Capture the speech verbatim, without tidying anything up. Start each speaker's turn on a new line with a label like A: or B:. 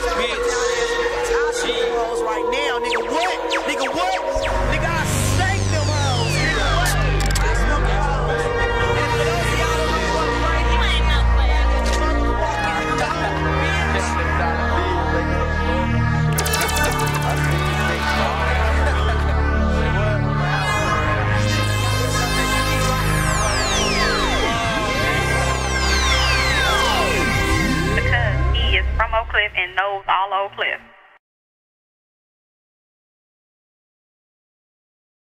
A: Right now, nigga, what? Nigga, what? Nigga, I shank them hoes. Nigga, what? And for those of y'all who know what's right, you ain't no player.
B: Because he is from Oak Cliff and knows all Oak Cliff.